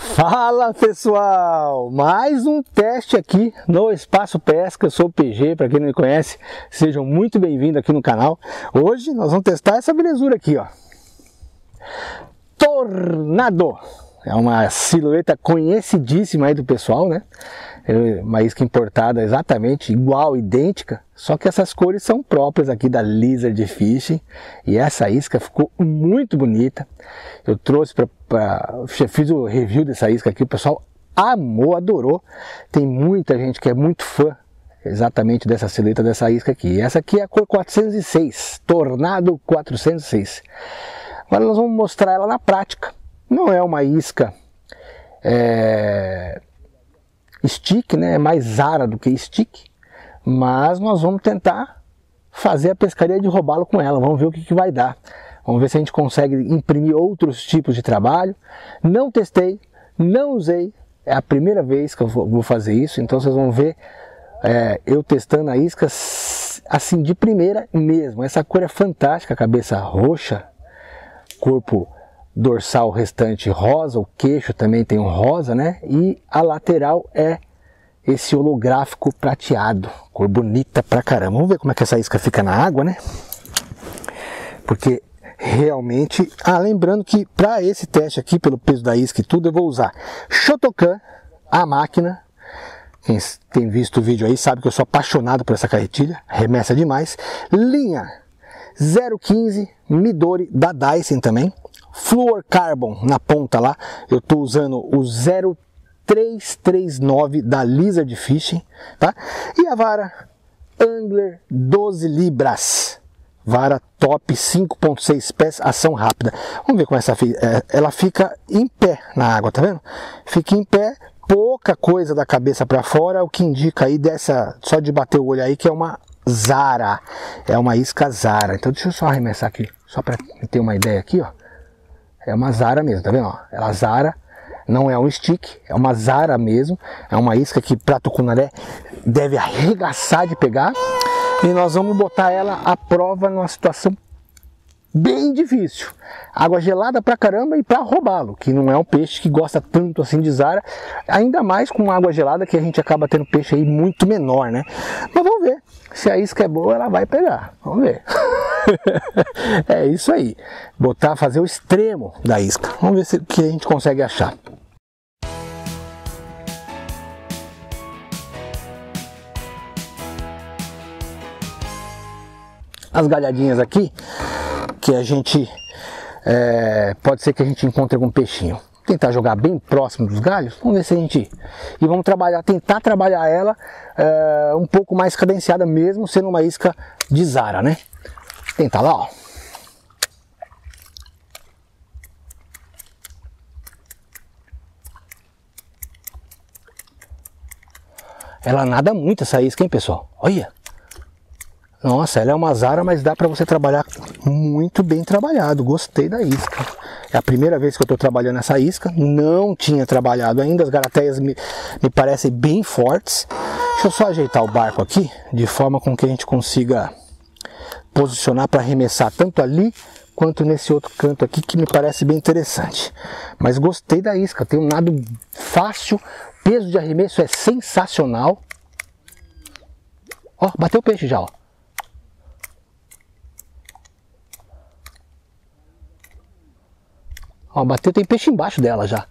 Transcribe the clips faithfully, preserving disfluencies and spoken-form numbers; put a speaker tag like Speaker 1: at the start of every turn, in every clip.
Speaker 1: Fala pessoal, mais um teste aqui no Espaço Pesca. Eu sou o P G, para quem não me conhece, sejam muito bem-vindos aqui no canal. Hoje nós vamos testar essa belezura aqui, ó, Tornado. É uma silhueta conhecidíssima aí do pessoal, né? É uma isca importada exatamente igual, idêntica, só que essas cores são próprias aqui da Lizard Fishing. E essa isca ficou muito bonita. Eu trouxe para... fiz o review dessa isca aqui, o pessoal amou, adorou. Tem muita gente que é muito fã exatamente dessa silhueta dessa isca aqui. E essa aqui é a cor quatrocentos e seis, Tornado quatrocentos e seis. Agora nós vamos mostrar ela na prática. Não é uma isca é, stick, né? É mais Zara do que stick, mas nós vamos tentar fazer a pescaria de robalo com ela. Vamos ver o que, que vai dar. Vamos ver se a gente consegue imprimir outros tipos de trabalho. Não testei, não usei, é a primeira vez que eu vou fazer isso, então vocês vão ver é, eu testando a isca assim de primeira mesmo. Essa cor é fantástica, a cabeça roxa, corpo dorsal restante rosa, o queixo também tem um rosa, né? E a lateral é esse holográfico prateado, cor bonita pra caramba. Vamos ver como é que essa isca fica na água, né? Porque realmente, ah, lembrando que para esse teste aqui, pelo peso da isca e tudo, eu vou usar Shotokan, a máquina. Quem tem visto o vídeo aí sabe que eu sou apaixonado por essa carretilha, remessa demais. Linha zero quinze Midori da Dyson também. Fluorocarbon na ponta lá, eu estou usando o zero três três nove da Lizard Fishing, tá? E a vara Angler doze libras, vara top cinco ponto seis pés, ação rápida. Vamos ver como essa ela fica em pé na água, tá vendo? Fica em pé, pouca coisa da cabeça para fora, o que indica aí dessa, só de bater o olho aí, que é uma Zara, é uma isca Zara. Então deixa eu só arremessar aqui, só para ter uma ideia aqui, ó. É uma Zara mesmo, tá vendo? Ó, ela Zara, não é um stick, é uma Zara mesmo. É uma isca que para tucunaré deve arregaçar de pegar. E nós vamos botar ela à prova numa situação bem difícil. Água gelada pra caramba e pra roubá-lo, que não é um peixe que gosta tanto assim de Zara. Ainda mais com água gelada, que a gente acaba tendo peixe aí muito menor, né? Mas vamos ver. Se a isca é boa, ela vai pegar. Vamos ver. É isso aí. Botar, fazer o extremo da isca. Vamos ver se o que a gente consegue achar. As galhadinhas aqui, que a gente é, pode ser que a gente encontre algum peixinho. Tentar jogar bem próximo dos galhos, vamos ver se a gente... E vamos trabalhar, tentar trabalhar ela é, um pouco mais cadenciada, mesmo sendo uma isca de Zara, né? Tentar lá, ó. Ela nada muito essa isca, hein, pessoal? Olha! Nossa, ela é uma Zara, mas dá para você trabalhar muito bem trabalhado. Gostei da isca. É a primeira vez que eu estou trabalhando essa isca. Não tinha trabalhado ainda. As garateias me, me parecem bem fortes. Deixa eu só ajeitar o barco aqui, de forma com que a gente consiga posicionar para arremessar tanto ali quanto nesse outro canto aqui, que me parece bem interessante. Mas gostei da isca. Tem um nado fácil. Peso de arremesso é sensacional. Ó, bateu o peixe já, ó. Ó, bateu, tem peixe embaixo dela já.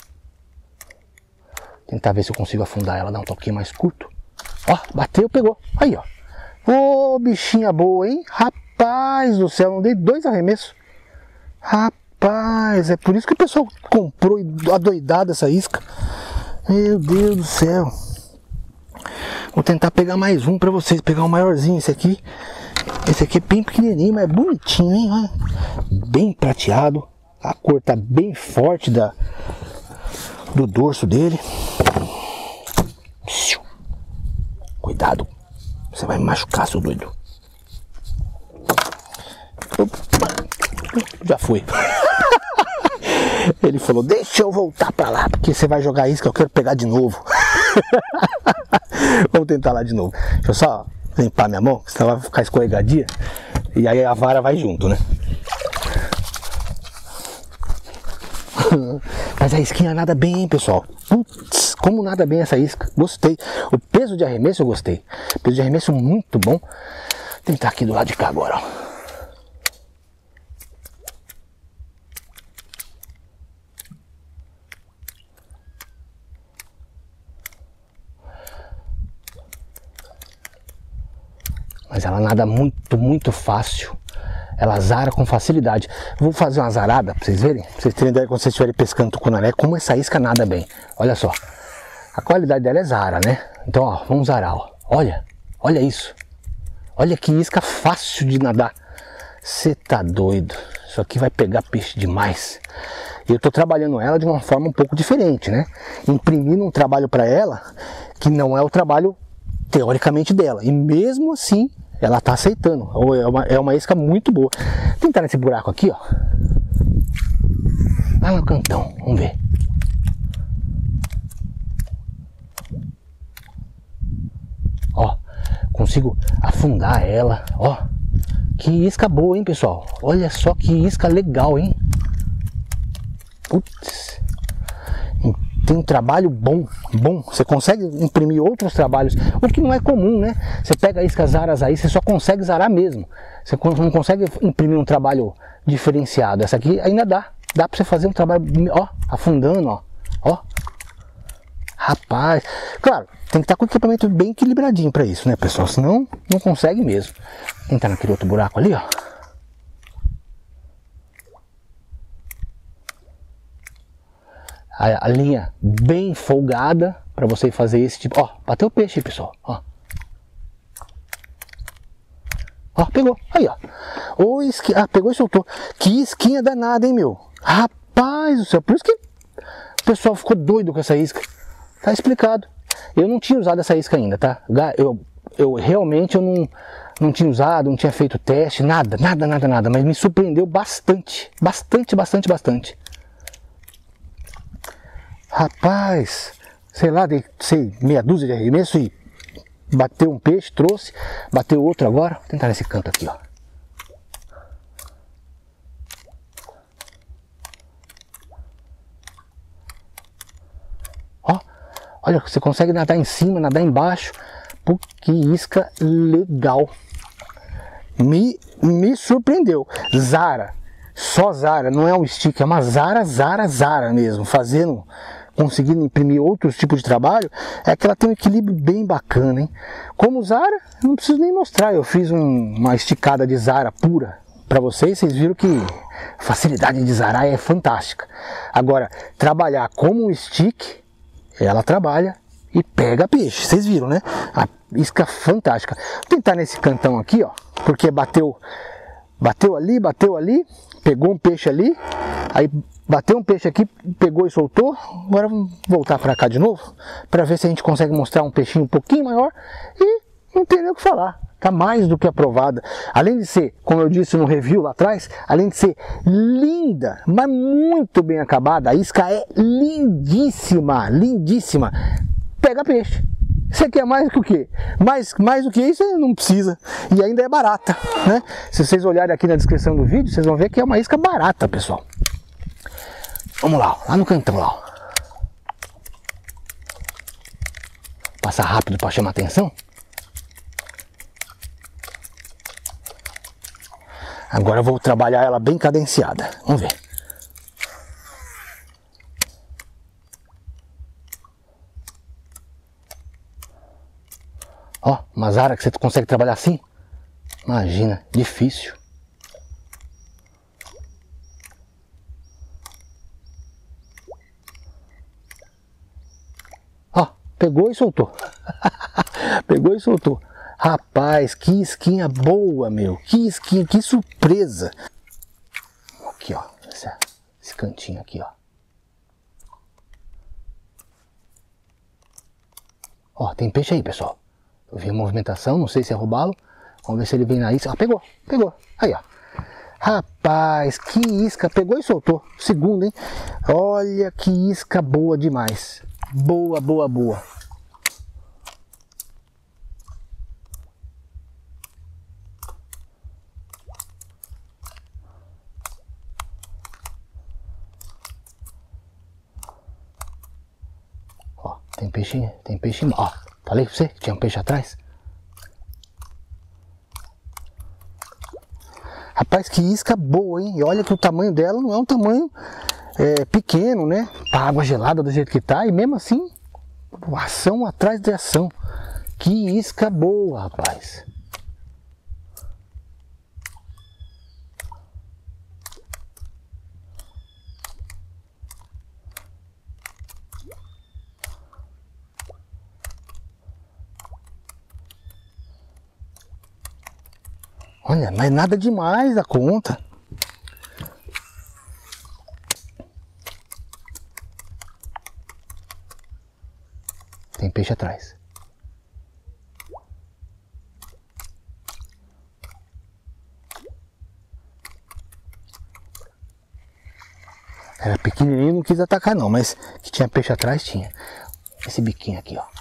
Speaker 1: Tentar ver se eu consigo afundar ela, dar um toquinho mais curto. Ó, bateu, pegou. Aí, ó. Ô, bichinha boa, hein? Rapaz do céu, não dei dois arremessos. Rapaz, é por isso que o pessoal comprou adoidado essa isca. Meu Deus do céu. Vou tentar pegar mais um pra vocês, pegar um maiorzinho. Esse aqui, esse aqui é bem pequenininho, mas é bonitinho, hein? Olha. Bem prateado. A cor tá bem forte da, do dorso dele. Cuidado, você vai me machucar, seu doido. Já foi. Ele falou, deixa eu voltar pra lá, porque você vai jogar isso que eu quero pegar de novo. Vamos tentar lá de novo. Deixa eu só limpar minha mão, senão vai ficar escorregadia. E aí a vara vai junto, né? Mas a isquinha nada bem, hein, pessoal. Putz, como nada bem essa isca. Gostei. O peso de arremesso eu gostei. O peso de arremesso muito bom. Vou tentar aqui do lado de cá agora, ó. Mas ela nada muito, muito fácil. Ela zara com facilidade. Vou fazer uma zarada para vocês verem. Pra vocês terem ideia quando vocês estiverem pescando tucunaré, como essa isca nada bem. Olha só. A qualidade dela é zara, né? Então, ó, vamos zarar, ó. Olha, olha isso. Olha que isca fácil de nadar. Você tá doido. Isso aqui vai pegar peixe demais. E eu tô trabalhando ela de uma forma um pouco diferente, né? Imprimindo um trabalho para ela que não é o trabalho teoricamente dela. E mesmo assim, ela tá aceitando. É uma, é uma isca muito boa. Vou tentar nesse buraco aqui, ó. Lá no cantão, vamos ver. Ó, consigo afundar ela, ó. Que isca boa, hein, pessoal? Olha só que isca legal, hein? Putz. Tem um trabalho bom, bom. Você consegue imprimir outros trabalhos, o que não é comum, né? Você pega iscas zaras aí, você só consegue zarar mesmo. Você não consegue imprimir um trabalho diferenciado. Essa aqui ainda dá. Dá pra você fazer um trabalho, ó, afundando, ó. Ó. Rapaz. Claro, tem que estar com o equipamento bem equilibradinho pra isso, né, pessoal? Senão, não consegue mesmo. Vou entrar naquele outro buraco ali, ó. A, a linha bem folgada para você fazer esse tipo. Ó, bateu o peixe, pessoal. Ó, ó, pegou. Aí, ó. Ô, isqui... Ah, pegou e soltou. Que isquinha danada, hein, meu? Rapaz do céu. Por isso que o pessoal ficou doido com essa isca. Tá explicado. Eu não tinha usado essa isca ainda, tá? Eu, eu realmente eu não, não tinha usado, não tinha feito teste, nada, nada, nada, nada. Mas me surpreendeu bastante. Bastante, bastante, bastante. Rapaz, sei lá, dei sei, meia dúzia de arremesso e bateu um peixe, trouxe, bateu outro agora. Vou tentar nesse canto aqui, ó. Ó, olha, você consegue nadar em cima, nadar embaixo. Pô, que isca legal. Me, me surpreendeu. Zara, só zara, não é um stick, é uma zara, zara, zara mesmo, fazendo... conseguindo imprimir outros tipos de trabalho, é que ela tem um equilíbrio bem bacana, hein? Como zara, não preciso nem mostrar, eu fiz um, uma esticada de zara pura para vocês, vocês viram que a facilidade de zarar é fantástica. Agora, trabalhar como um stick, ela trabalha e pega peixe, vocês viram, né? A isca fantástica. Vou tentar nesse cantão aqui, ó, porque bateu, bateu ali, bateu ali, pegou um peixe ali, aí bateu um peixe aqui, pegou e soltou. Agora vamos voltar para cá de novo, para ver se a gente consegue mostrar um peixinho um pouquinho maior. E não tem nem o que falar, tá mais do que aprovada. Além de ser, como eu disse no review lá atrás, além de ser linda, mas muito bem acabada, a isca é lindíssima, lindíssima. Pega peixe. Você quer mais do que o quê? Mais, mais do que isso não precisa. E ainda é barata, né? Se vocês olharem aqui na descrição do vídeo, vocês vão ver que é uma isca barata, pessoal. Vamos lá, lá no cantão, lá. Ó. Passar rápido para chamar atenção. Agora eu vou trabalhar ela bem cadenciada. Vamos ver. Ó, uma zara que você consegue trabalhar assim? Imagina, difícil. Ó, pegou e soltou. Pegou e soltou. Rapaz, que isquinha boa, meu. Que isquinha, que surpresa. Aqui, ó. Esse, esse cantinho aqui, ó. Ó, tem peixe aí, pessoal. Eu vi a movimentação, não sei se é roubá-lo. Vamos ver se ele vem na isca. Ah, pegou, pegou. Aí, ó. Rapaz, que isca. Pegou e soltou. Segundo, hein? Olha que isca boa demais. Boa, boa, boa. Tem peixe, tem peixe, ó, falei pra você que tinha um peixe atrás. Rapaz, que isca boa, hein? E olha que o tamanho dela não é um tamanho é, pequeno, né? Pra água gelada do jeito que tá, e mesmo assim, ação atrás de ação. Que isca boa, rapaz. Olha, mas nada demais da conta. Tem peixe atrás. Era pequenininho, não quis atacar não, mas que tinha peixe atrás, tinha. Esse biquinho aqui, ó.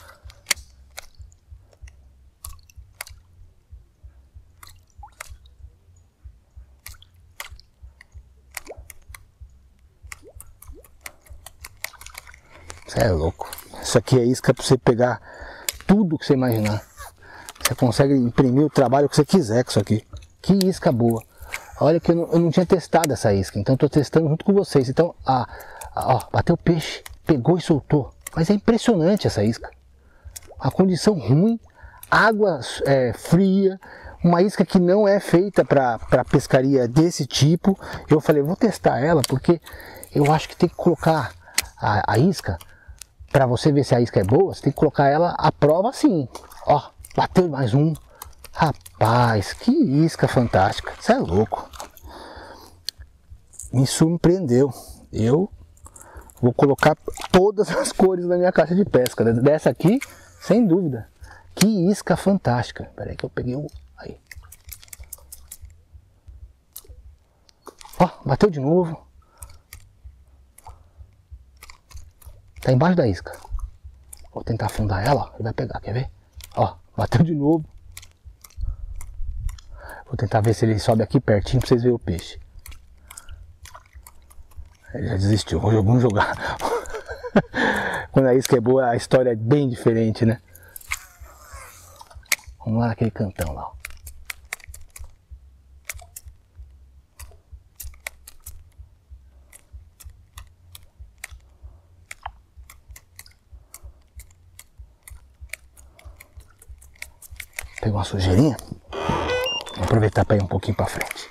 Speaker 1: Você é louco. Isso aqui é isca para você pegar tudo que você imaginar. Você consegue imprimir o trabalho que você quiser com isso aqui. Que isca boa. Olha que eu não, eu não tinha testado essa isca, então estou testando junto com vocês. Então, ah, ó, bateu o peixe, pegou e soltou. Mas é impressionante essa isca. A condição ruim, água é, fria, uma isca que não é feita para pescaria desse tipo. Eu falei, vou testar ela porque eu acho que tem que colocar a, a isca. Para você ver se a isca é boa, você tem que colocar ela à prova assim. Ó, bateu mais um. Rapaz, que isca fantástica. Você é louco. Me surpreendeu. Eu vou colocar todas as cores na minha caixa de pesca. Dessa aqui, sem dúvida. Que isca fantástica. Espera aí que eu peguei o... Aí. Ó, bateu de novo. Tá embaixo da isca. Vou tentar afundar ela, ó. Ele vai pegar, quer ver? Ó, bateu de novo. Vou tentar ver se ele sobe aqui pertinho pra vocês verem o peixe. Ele já desistiu, vamos jogar. Quando a isca é boa, a história é bem diferente, né? Vamos lá naquele cantão lá, ó. Pegou uma sujeirinha. Vou aproveitar para ir um pouquinho para frente.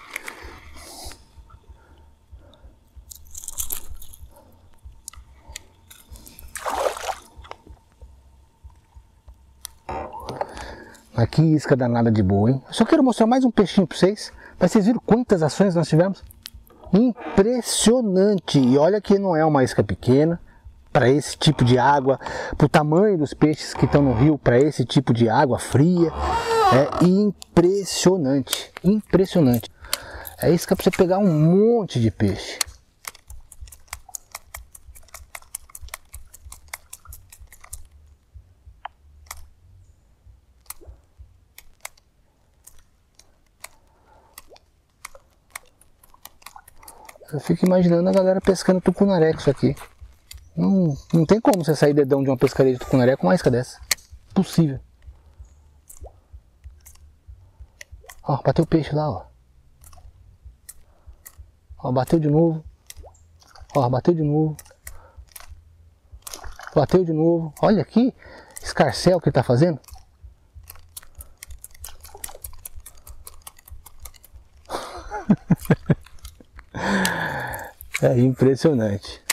Speaker 1: Aqui isca danada de boa, hein? Eu só quero mostrar mais um peixinho para vocês. Para vocês verem quantas ações nós tivemos. Impressionante! E olha que não é uma isca pequena. Para esse tipo de água, para o tamanho dos peixes que estão no rio, para esse tipo de água fria, é impressionante, impressionante. É isso que é para você pegar um monte de peixe. Eu fico imaginando a galera pescando tucunaré com isso aqui. Não, não tem como você sair dedão de uma pescaria de tucunaré com uma isca dessa. Impossível. Ó, bateu o peixe lá, ó. Ó, bateu de novo. Ó, bateu de novo. Bateu de novo. Olha aqui, escarcel que ele tá fazendo. É impressionante.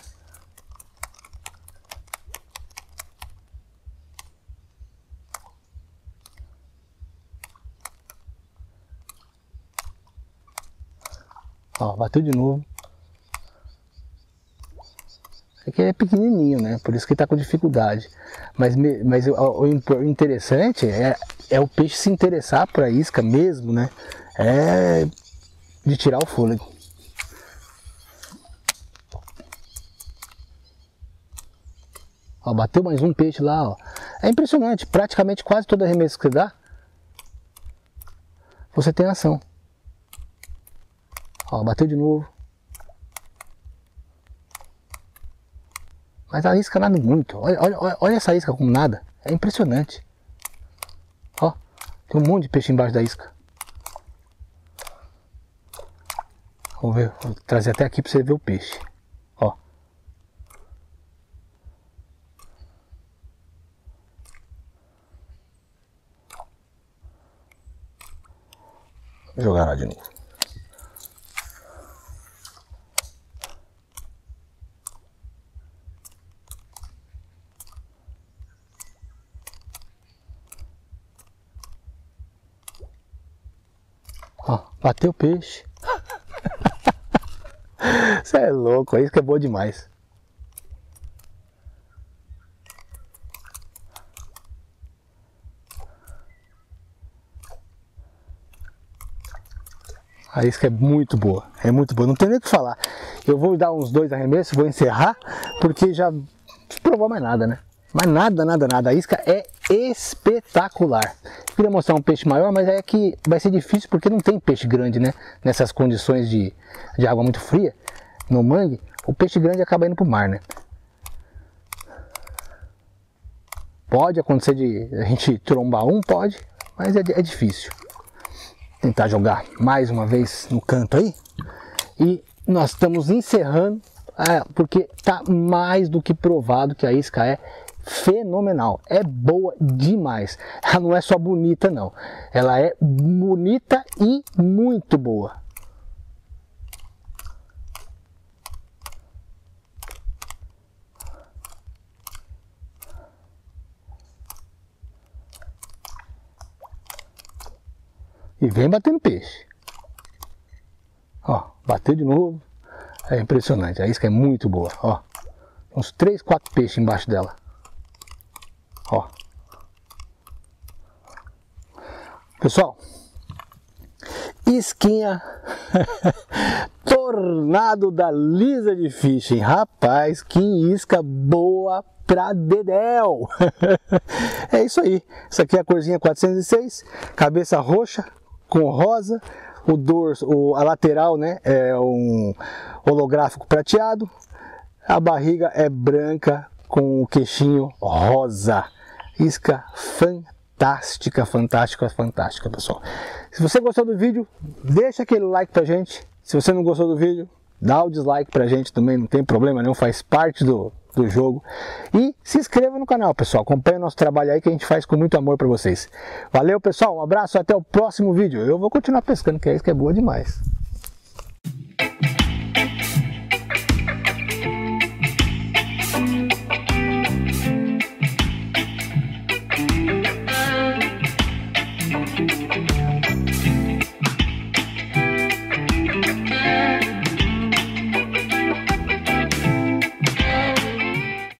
Speaker 1: Ó, bateu de novo. Esse aqui é pequenininho, né? Por isso que ele tá com dificuldade. Mas, mas o, o interessante é, é o peixe se interessar por a isca mesmo, né? É de tirar o fôlego. Ó, bateu mais um peixe lá, ó. É impressionante, praticamente quase toda arremesso que você dá, você tem ação. Ó, bateu de novo. Mas a isca nada muito. Olha, olha, olha essa isca como nada. É impressionante. Ó, tem um monte de peixe embaixo da isca. Vamos ver, vou trazer até aqui para você ver o peixe. Ó. Vou jogar lá de novo. Ó, bateu o peixe. Você é louco, a isca é boa demais. A isca é muito boa, é muito boa, não tem nem o que falar. Eu vou dar uns dois arremessos, vou encerrar, porque já não provou mais nada, né? Mas nada, nada, nada. A isca é espetacular. Eu queria mostrar um peixe maior, mas é que vai ser difícil porque não tem peixe grande, né? Nessas condições de, de água muito fria, no mangue, o peixe grande acaba indo pro mar, né? Pode acontecer de a gente trombar um, pode, mas é, é difícil. Tentar jogar mais uma vez no canto aí. E nós estamos encerrando, é, porque tá mais do que provado que a isca é fenomenal, é boa demais. Ela não é só bonita não, ela é bonita e muito boa. E vem batendo peixe. Ó, bateu de novo. É impressionante, a isca é muito boa, ó. Uns três, quatro peixes embaixo dela. Ó. Pessoal, isquinha Tornado da Lizard Fishing. Rapaz, que isca boa pra dedéu. É isso aí. Isso aqui é a corzinha quatrocentos e seis, cabeça roxa com rosa, o dorso, o, a lateral, né, é um holográfico prateado, a barriga é branca com o queixinho rosa. Isca fantástica, fantástica, fantástica, pessoal. Se você gostou do vídeo, deixa aquele like pra gente. Se você não gostou do vídeo, dá o dislike pra gente também, não tem problema não, faz parte do, do jogo. E se inscreva no canal, pessoal, acompanhe o nosso trabalho aí que a gente faz com muito amor pra vocês. Valeu, pessoal, um abraço, até o próximo vídeo. Eu vou continuar pescando, que a isca é boa demais.